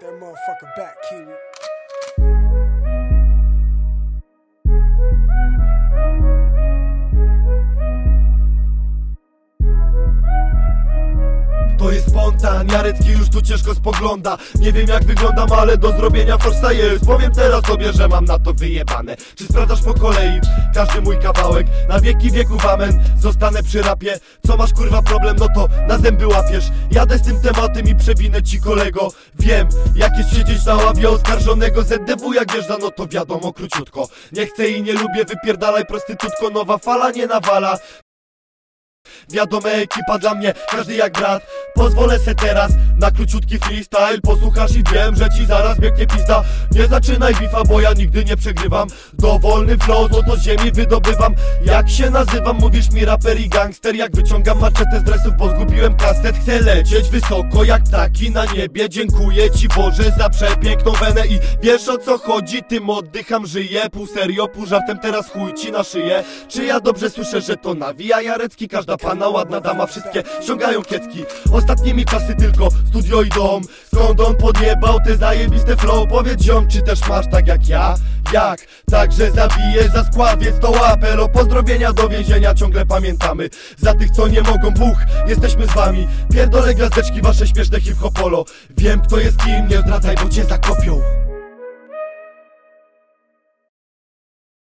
that motherfucker back, Kiwi. To jest spontan, Jarecki już tu ciężko spogląda. Nie wiem jak wyglądam, ale do zrobienia forsa jest. Powiem teraz sobie, że mam na to wyjebane. Czy sprawdzasz po kolei każdy mój kawałek? Na wieki wieków amen, zostanę przy rapie. Co masz kurwa problem, no to na zęby łapiesz. Jadę z tym tematem i przewinę ci kolego. Wiem, jak jest siedzieć na ławie oskarżonego ZDW jak wjeżdża, no to wiadomo króciutko. Nie chcę i nie lubię, wypierdalaj prostytutko. Nowa fala nie nawala. Wiadome ekipa dla mnie, każdy jak brat. Pozwolę se teraz na króciutki freestyle. Posłuchasz i wiem, że ci zaraz biegnie pizda. Nie zaczynaj bifa, bo ja nigdy nie przegrywam. Dowolny flow, złoto z ziemi wydobywam. Jak się nazywam? Mówisz mi raper i gangster. Jak wyciągam maczetę z dresów, bo zgubiłem kastet. Chcę lecieć wysoko jak ptaki na niebie. Dziękuję ci Boże za przepiękną wenę. I wiesz o co chodzi, tym oddycham, żyję. Pół serio, pół żartem, teraz chuj ci na szyję. Czy ja dobrze słyszę, że to nawija Jarecki? Każda pana ładna dama, wszystkie ściągają kiecki. Ostatnimi klasy tylko studio i dom. Skąd on podjebał te zajebiste flow? Powiedz ziom, czy też masz tak jak ja? Jak? Także zabiję za skład, więc to apelo. Pozdrowienia do więzienia ciągle pamiętamy. Za tych co nie mogą, Bóg, jesteśmy z wami. Pierdolę gwiazdeczki, wasze śmieszne hip-hopolo. Wiem kto jest kim, nie zdradzaj, bo cię zakopią.